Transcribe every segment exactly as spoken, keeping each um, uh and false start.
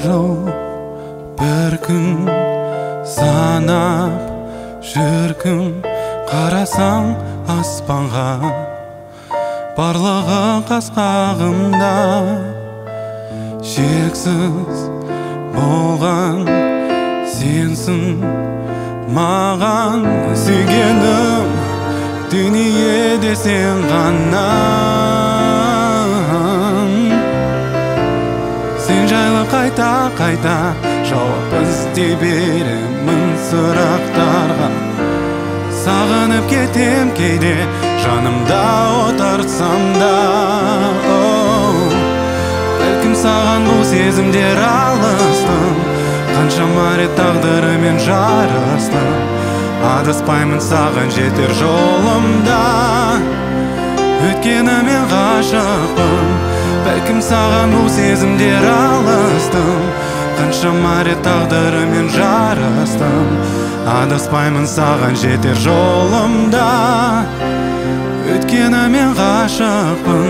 жыл бір күн санап жүргім, қарасаң аспанға, барлығы қас-қағымда. Шексіз болған сенсің маған, сүйгенім дүниеде сен ғана. Сен жайлы қайта-қайта жауап іздей беремін сұрақтарға. Сағынып кетем кейде жанымда отырсам да. Бәлкім саған бұл сезімдер алыстым, қаншама рет тағдырымен жарыстым. Адаспаймын саған жетер жолымда, өйткені мен ғашықпын. Бәлкім саған бұл сезімдер алыстым, қаншама рет тағдырымен жарыстым. Адаспаймын саған жетер жолымда, өйткені мен ғашықпын.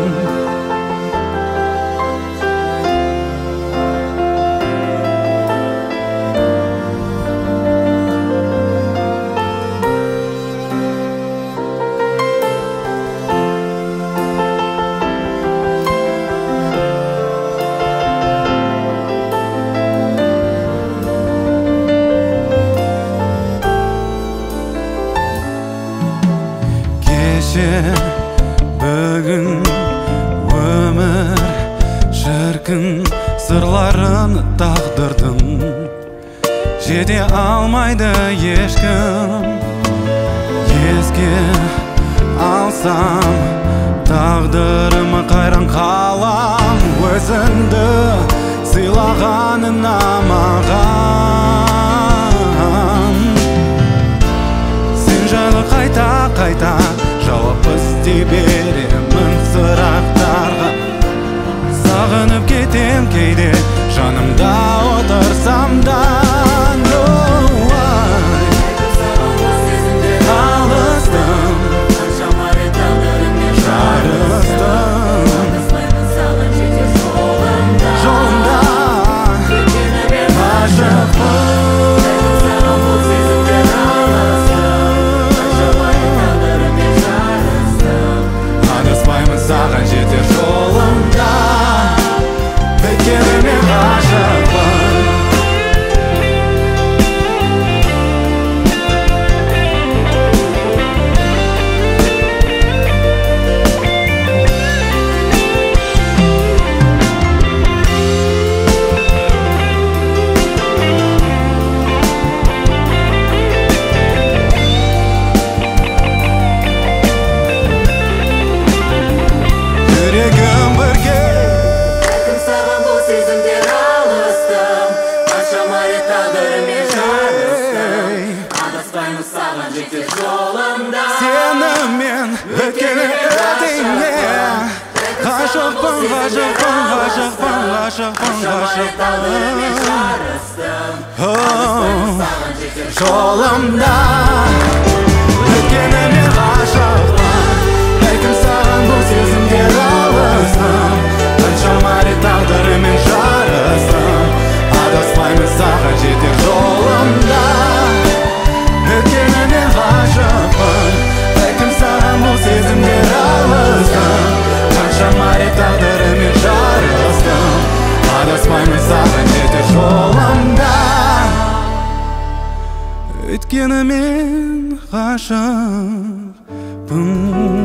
Бүгін өмір шіркін сырларын тағдырдың, жете алмайды ешкім. Еске алсам тағдырыма қайран қалам, өзіңді сыйлағанына маған. Сен жайлы қайта-қайта жауап іздей беремін сұрақтарға. Сағынып кетем кейде жанымда отырсам да. Алыстым, қаншама рет тағдырымен жарыстым. Адаспаймын саған жетер жолымда, өйткені мен ғашықпын. Саған жетер жолымда, өйткені мен ғашықпын. Сенімен өткені өтіңе ғашықпын, ғашықпын, ғашықпын, ғашықпын, ғашықпын. Жолымда өткені мен ғашықпын, бәлкім саған бұл сезімдер алыстым. Қаншама рет тағдырымен жарыстым. Адаспаймын саған жетер жолымда, өткені мен ғашықпын. Бәлкім саған бұл сезімдер алыстым. Қаншама рет тағдырымен жарыстым. Адаспаймын саған жетер жолымда, өткені мен ғашықпын.